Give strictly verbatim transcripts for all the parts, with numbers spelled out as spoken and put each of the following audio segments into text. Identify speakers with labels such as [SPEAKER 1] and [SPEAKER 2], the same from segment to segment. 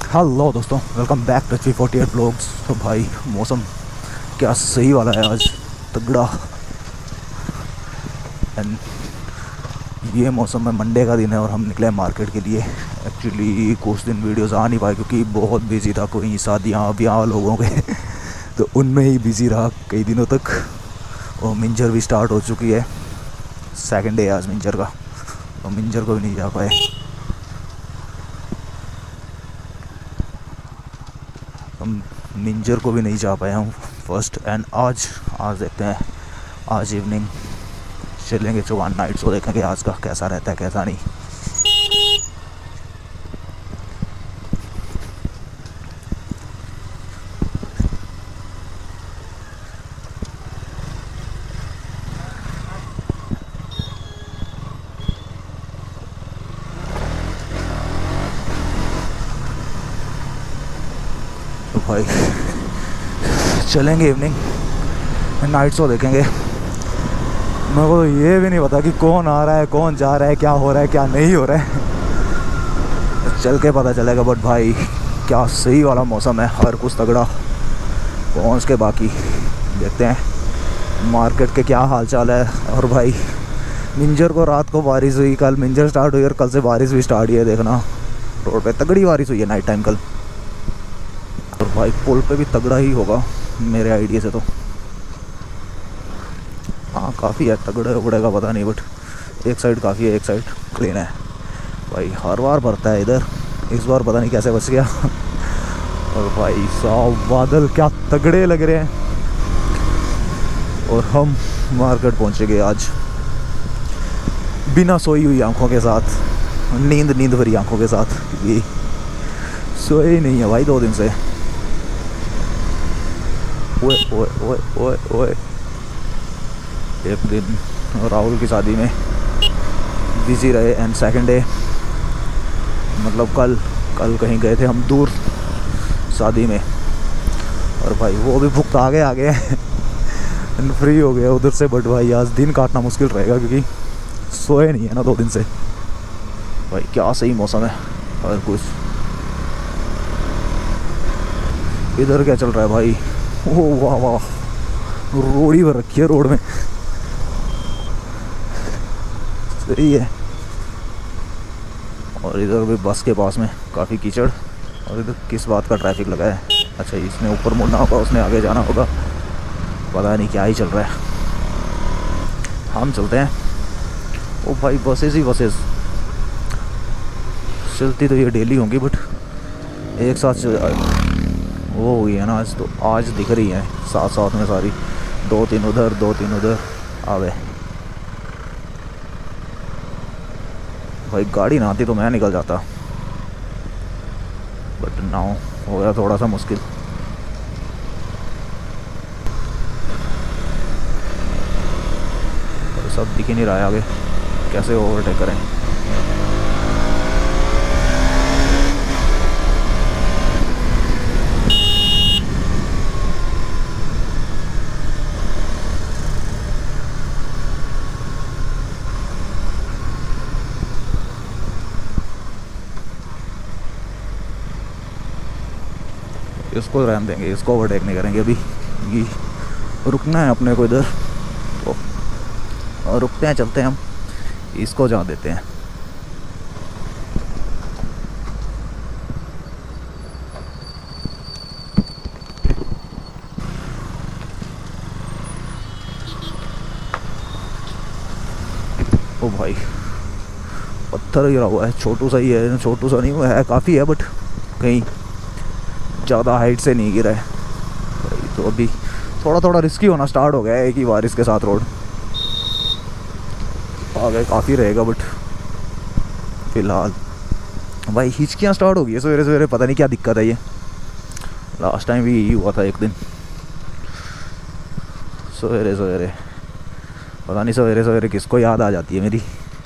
[SPEAKER 1] Hello दोस्तों, welcome back to three forty eight blogs. तो भाई मौसम क्या सही वाला है आज, तगड़ा। एंड ये मौसम में मंडे का दिन है और हम निकले मार्केट के लिए। एक्चुअली कुछ दिन वीडियोस आ नहीं पाए क्योंकि बहुत बिजी था, कोई शादियाँ ब्याह लोगों के तो उनमें ही बिजी रहा कई दिनों तक। और मिंजर भी स्टार्ट हो चुकी है, सेकंड डे आज मिंजर का, तो मिंजर को भी नहीं जा पाए। हम मिंजर को भी नहीं जा पाए हम फर्स्ट। एंड आज आज देखते हैं, आज इवनिंग चलेंगे चौहान नाइट शो, देखेंगे आज का कैसा रहता है कैसा नहीं। तो भाई चलेंगे इवनिंग नाइट शो देखेंगे। मेरे को तो ये भी नहीं पता कि कौन आ रहा है कौन जा रहा है, क्या हो रहा है क्या नहीं हो रहा है, चल के पता चलेगा। बट भाई क्या सही वाला मौसम है, हर कुछ तगड़ा। पहुँच के बाकी देखते हैं मार्केट के क्या हाल चाल है। और भाई मिंजर को रात को बारिश हुई, कल मिंजर स्टार्ट हुई और कल से बारिश भी स्टार्ट हुई है, देखना रोड पे तगड़ी बारिश हुई है नाइट टाइम कल। और भाई पुल पे भी तगड़ा ही होगा मेरे आइडिया से तो। हाँ काफ़ी है, तगड़े उगड़े का पता नहीं, बट एक साइड काफ़ी है, एक साइड क्लीन है। भाई हर बार भरता है इधर, इस बार पता नहीं कैसे बच गया। और भाई साहब बादल क्या तगड़े लग रहे हैं। और हम मार्केट पहुँचेंगे आज बिना सोई हुई आंखों के साथ, नींद नींद भरी आंखों के साथ, क्योंकि सोए ही नहीं है भाई दो दिन से। ओए ओए ओए ओए ओए एक दिन राहुल की शादी में बिजी रहे। एंड सेकंड डे मतलब कल कल कहीं गए थे हम दूर शादी में, और भाई वो भी भुगत आगे आ गए एंड फ्री हो गया उधर से। बट भाई आज दिन काटना मुश्किल रहेगा क्योंकि सोए नहीं है ना दो दिन से। भाई क्या सही मौसम है और कुछ। इधर क्या चल रहा है भाई, ओ वाह वाह, रोड ही भर रखी है रोड में, सही है। और इधर भी बस के पास में काफ़ी कीचड़। और इधर किस बात का ट्रैफिक लगा है, अच्छा इसने ऊपर मुड़ना होगा उसने आगे जाना होगा, पता नहीं क्या ही चल रहा है। हम चलते हैं। ओ भाई बसेस ही बसेस चलती तो ये डेली होंगी, बट एक साथ वो हुई है ना आज, तो आज दिख रही है साथ साथ में सारी, दो तीन उधर दो तीन उधर आवे। भाई गाड़ी ना आती तो मैं निकल जाता, बट नाउ हो गया थोड़ा सा मुश्किल। सब दिख ही नहीं रहा है आगे, कैसे ओवरटेक करें। इसको रहने देंगे, इसको ओवरटेक नहीं करेंगे अभी, ये रुकना है अपने को इधर, तो और रुकते हैं चलते हैं हम, इसको जा देते हैं। ओ भाई पत्थर गिरा हुआ है, छोटू सा ही है, छोटू सा नहीं हुआ है, काफ़ी है, बट कहीं ज़्यादा हाइट से नहीं गिरा है। तो अभी थोड़ा थोड़ा रिस्की होना स्टार्ट हो गया है एक ही बारिश के साथ। रोड आगे काफ़ी रहेगा, बट फिलहाल भाई हिचकियाँ स्टार्ट हो गई है सवेरे सवेरे, पता नहीं क्या दिक्कत है ये। लास्ट टाइम भी यही हुआ था एक दिन सवेरे सवेरे, पता नहीं सवेरे सवेरे किसको याद आ जाती है मेरी।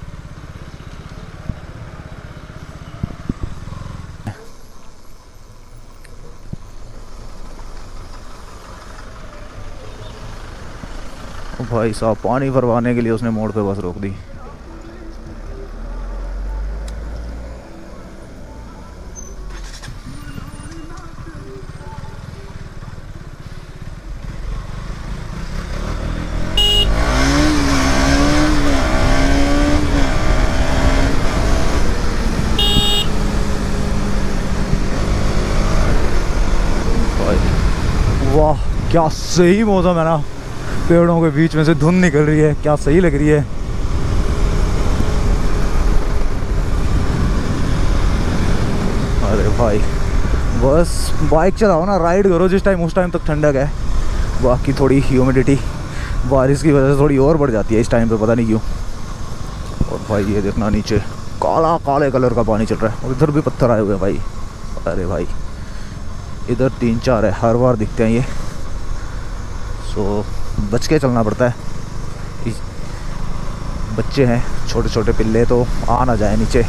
[SPEAKER 1] भाई साहब पानी भरवाने के लिए उसने मोड़ पे बस रोक दी। वाह क्या सही मौसम है ना, पेड़ों के बीच में से धुंध निकल रही है, क्या सही लग रही है। अरे भाई बस बाइक चलाओ ना, राइड करो जिस टाइम, उस टाइम तक ठंडक है। बाकी थोड़ी ह्यूमिडिटी बारिश की वजह से थोड़ी और बढ़ जाती है इस टाइम पे, पता नहीं क्यों। और भाई ये देखना नीचे काला काले कलर का पानी चल रहा है, और इधर भी पत्थर आए हुए हैं भाई। अरे भाई इधर तीन चार है, हर बार दिखते हैं ये, सो बच के चलना पड़ता है। बच्चे हैं छोटे छोटे पिल्ले, तो आ ना जाए नीचे,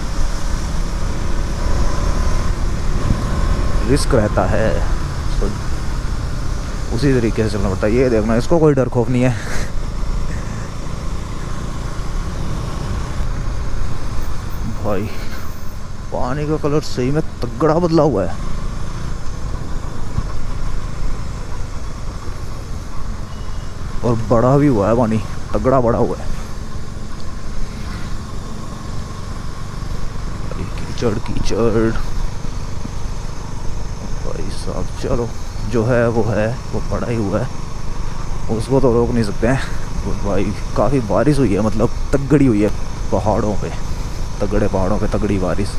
[SPEAKER 1] रिस्क रहता है, सो उसी तरीके से चलना पड़ता है। ये देखना, इसको कोई डर खौफ नहीं है। भाई पानी का कलर सही में तगड़ा बदला हुआ है। और बड़ा भी हुआ है पानी, तगड़ा बड़ा हुआ है। कीचड़ कीचड़ भाई साहब। चलो जो है वो है, वो पड़ा ही हुआ है, उसको तो रोक नहीं सकते हैं। तो भाई काफ़ी बारिश हुई है, मतलब तगड़ी हुई है पहाड़ों पे, तगड़े पहाड़ों पे तगड़ी बारिश।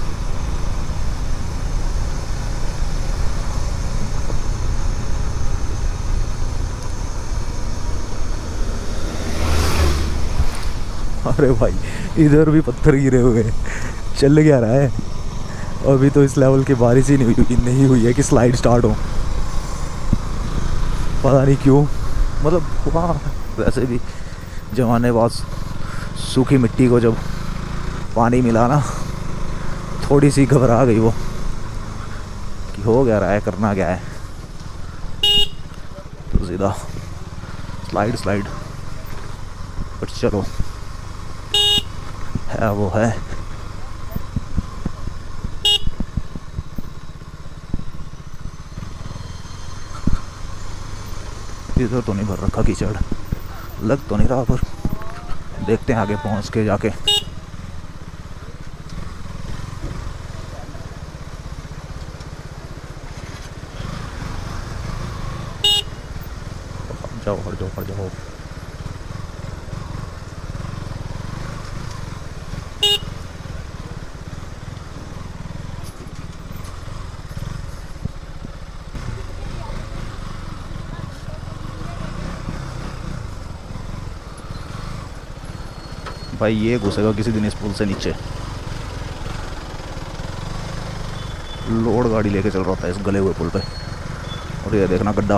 [SPEAKER 1] अरे भाई इधर भी पत्थर गिरे हुए हैं, चल क्या रहा है। अभी तो इस लेवल की बारिश ही नहीं हुई नहीं हुई है कि स्लाइड स्टार्ट हो, पता नहीं क्यों। मतलब वहाँ वैसे भी जमाने बाद सूखी मिट्टी को जब पानी मिला ना, थोड़ी सी घबरा गई वो कि हो क्या रहा है, करना क्या है। तो सीधा स्लाइड स्लाइड, बट चलो है वो है। इधर तो नहीं भर रखा कीचड़, लग तो नहीं रहा, पर देखते हैं आगे पहुंच के जाके। जाओ हट जाओ हट जाओ। भाई ये घुसेगा किसी दिन इस पुल से नीचे, लोड गाड़ी लेके चल रहा था इस गले हुए पुल पे। और ये देखना गड्ढा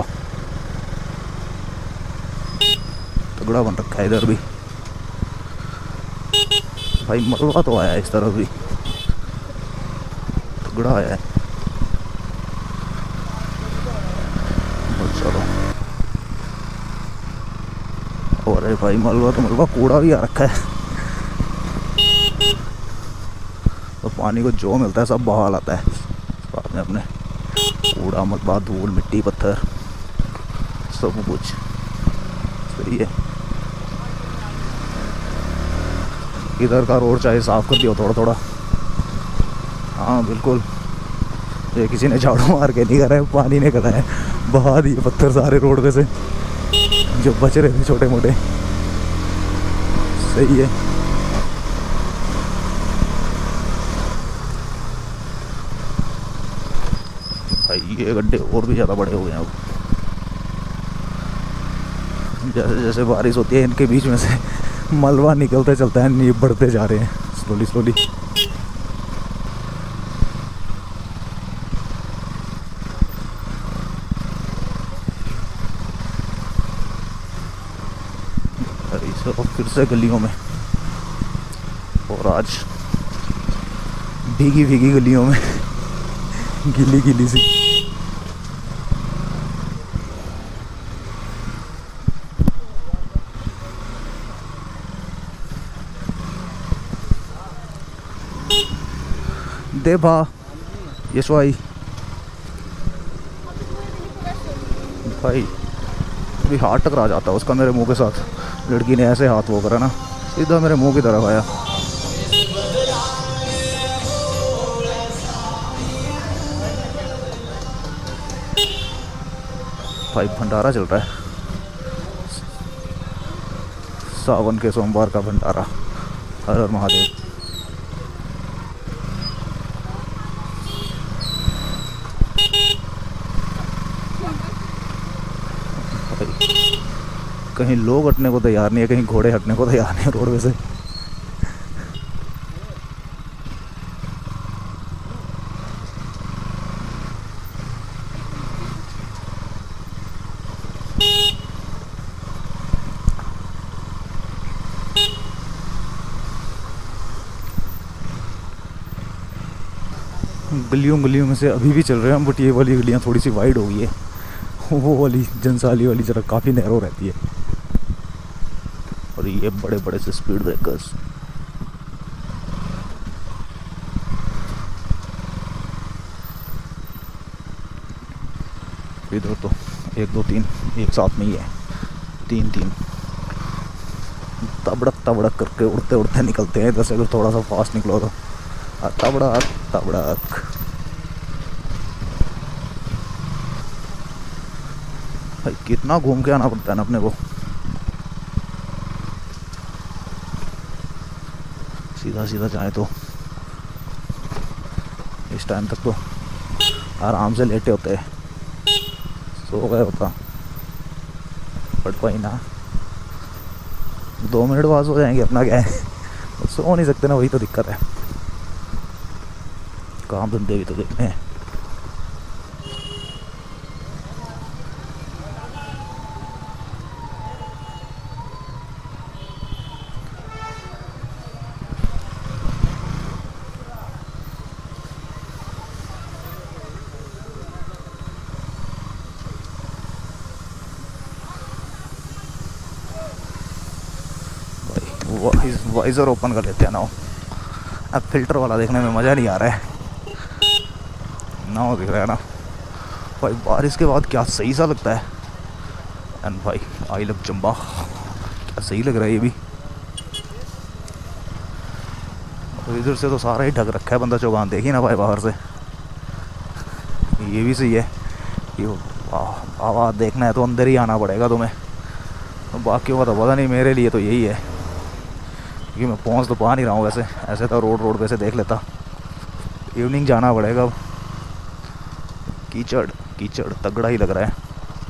[SPEAKER 1] तगड़ा बन रखा है इधर भी। भाई मलबा तो आया इस तरफ भी, तगड़ा आया है। चलो और भाई मलबा तो मलबा, कूड़ा भी आ रखा है, तो पानी को जो मिलता है सब बहा लाता है साथ में अपने। कूड़ा मलबा धूल मिट्टी पत्थर सब कुछ सही है। इधर का रोड चाहे साफ कर दिया थोड़ा थोड़ा, हाँ बिल्कुल, ये किसी ने झाड़ू मार के नहीं करा है, पानी ने करा है, बहा दिए पत्थर सारे रोड पे से जो बच रहे थे छोटे मोटे। सही है। भाई ये गड्ढे और भी ज़्यादा बड़े हो गए हैं अब, जैसे जैसे बारिश होती है इनके बीच में से मलबा निकलते चलता है, नींव बढ़ते जा रहे हैं स्लोली स्लोली। और फिर से गलियों में, और आज भीगी भीगी गलियों में गिली गिली सी। दे भा यशवाई भाई अभी हाथ टकरा जाता है उसका मेरे मुंह के साथ। लड़की ने ऐसे हाथ वो करा ना, सीधा मेरे मुंह की तरफ आया। भाई भंडारा चल रहा है, सावन के सोमवार का भंडारा। हर हर महादेव। कहीं लोग हटने को तैयार नहीं है, कहीं घोड़े हटने को तैयार नहीं है रोडवे से। गलियों गलियों में से अभी भी चल रहे हैं, बट ये वाली गलियाँ थोड़ी सी वाइड हो गई है, वो वाली जनसाली वाली जरा काफ़ी नैरो रहती है। और ये बड़े बड़े से स्पीड ब्रेकर्स। इधर तो एक दो तीन एक साथ में ही है, तीन तीन तबड़क तबड़क करके उड़ते उड़ते निकलते हैं इधर से। अगर थोड़ा सा फास्ट निकलो तो तबड़क तबड़क। भाई कितना घूम के आना पड़ता है ना अपने को। सीधा सीधा जाए तो इस टाइम तक तो आराम से लेटे होते हैं, सो गए होता। बट कोई ना, दो मिनट बाद सो जाएंगे, अपना क्या है। सो नहीं सकते ना, वही तो दिक्कत है। काम धंधे भी तो देखने हैं। वाइजर ओपन कर लेते हैं ना, अब फिल्टर वाला देखने में मज़ा नहीं आ रहा है ना, वो दिख रहा है ना भाई। बारिश के बाद क्या सही सा लगता है। एंड भाई आई लव चंबा, क्या सही लग रहा है ये भी। तो इधर से तो सारा ही ढक रखा है बंदा चौगान, देखिए ना भाई बाहर से। ये भी सही है कि आवाज़ देखना है तो अंदर ही आना पड़ेगा तुम्हें, तो बाकी का तो पता नहीं। मेरे लिए तो यही है क्योंकि मैं पहुंच तो पा नहीं रहा हूँ वैसे, ऐसे तो रोड रोड पे से देख लेता। इवनिंग जाना पड़ेगा। कीचड़ कीचड़ तगड़ा ही लग रहा है।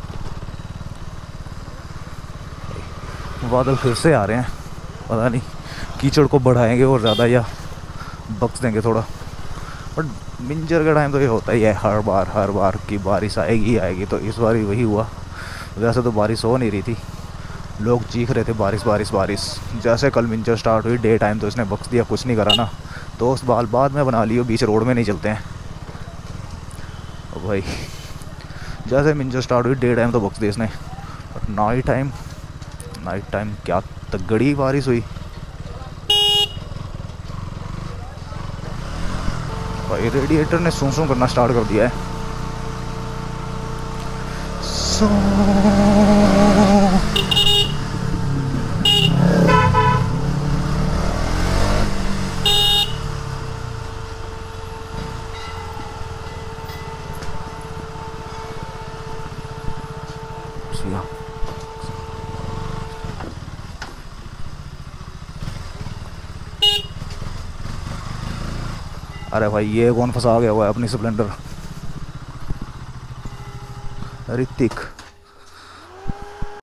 [SPEAKER 1] बादल फिर से आ रहे हैं, पता नहीं कीचड़ को बढ़ाएंगे और ज़्यादा या बख्श देंगे थोड़ा। बट मिंजर का टाइम तो ये होता ही है हर बार हर बार कि बारिश आएगी आएगी। तो इस बार ही वही हुआ। वैसे तो बारिश हो नहीं रही थी, लोग चीख रहे थे बारिश बारिश बारिश। जैसे कल मिंजर स्टार्ट हुई डे टाइम तो इसने बख्श दिया, कुछ नहीं करा ना। दोस्त बाल बाद में बना लियो, बीच रोड में नहीं चलते हैं। और भाई जैसे मिंजर स्टार्ट हुई डे टाइम तो बख्श दिया इसने। But night time night time क्या तगड़ी बारिश हुई भाई। रेडिएटर ने सूं सूं करना स्टार्ट कर दिया है। सो अरे भाई ये कौन फंसा गया हुआ है अपनी स्प्लेंडर। ऋतिक